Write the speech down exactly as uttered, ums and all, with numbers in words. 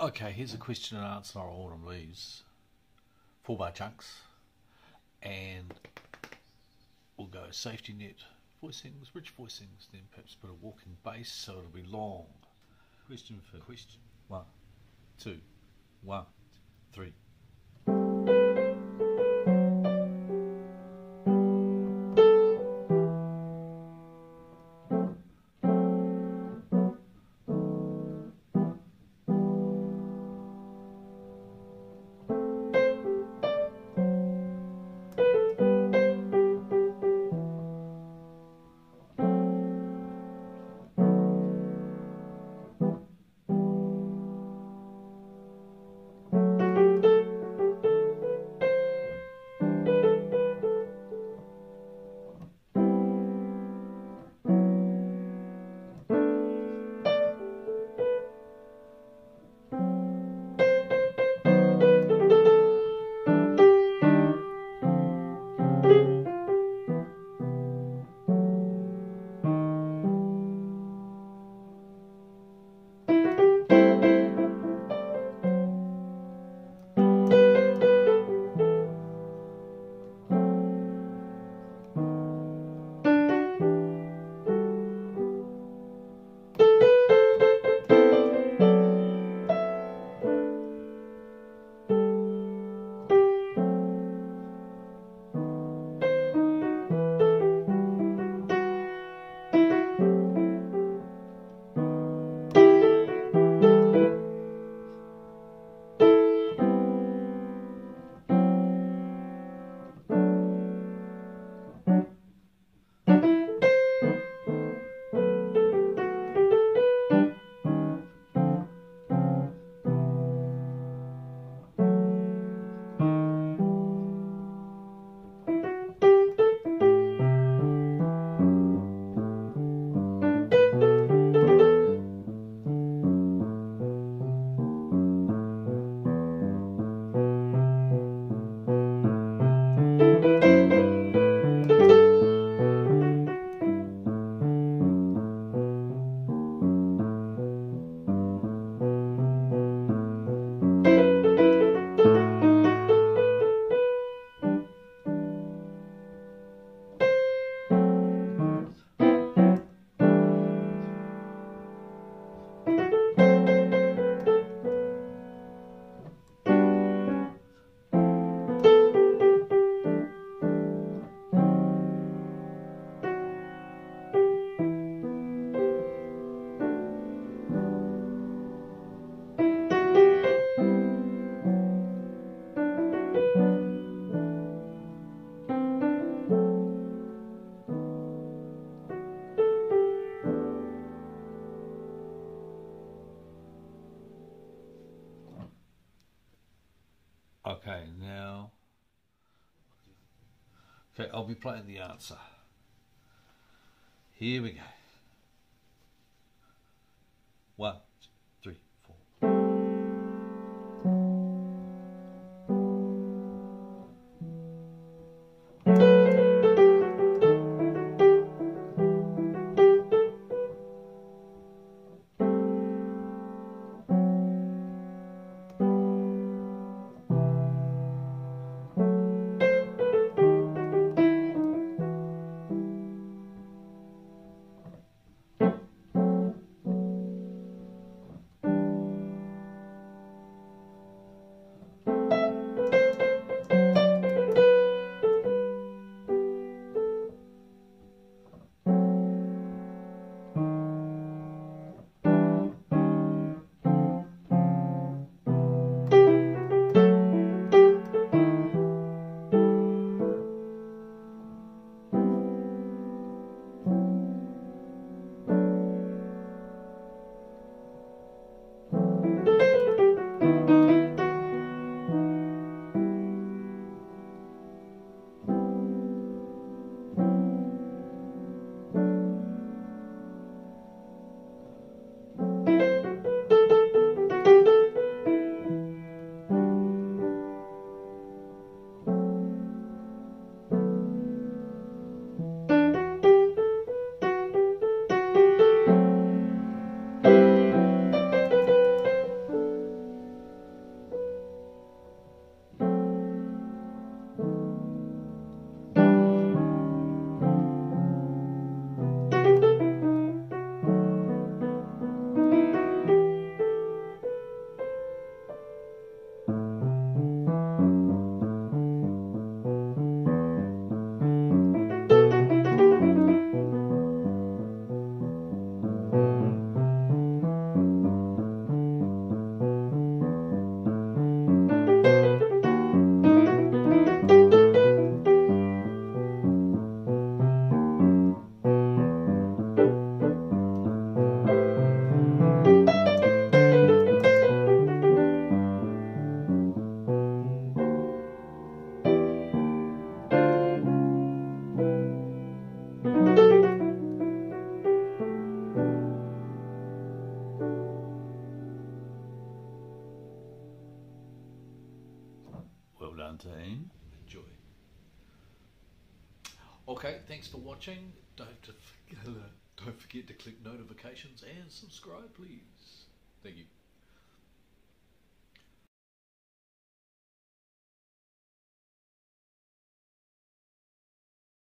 Okay, here's a question and answer on Autumn Leaves. Four bar chunks. And we'll go safety net voicings, rich voicings, then perhaps put a walking bass so it'll be long. Question for Question. One, two, one, three. Okay, now, okay, I'll be playing the answer. Here we go. One, two, three, four. Seventeen. Enjoy. Okay, thanks for watching. Don't to, don't forget to click notifications and subscribe, please.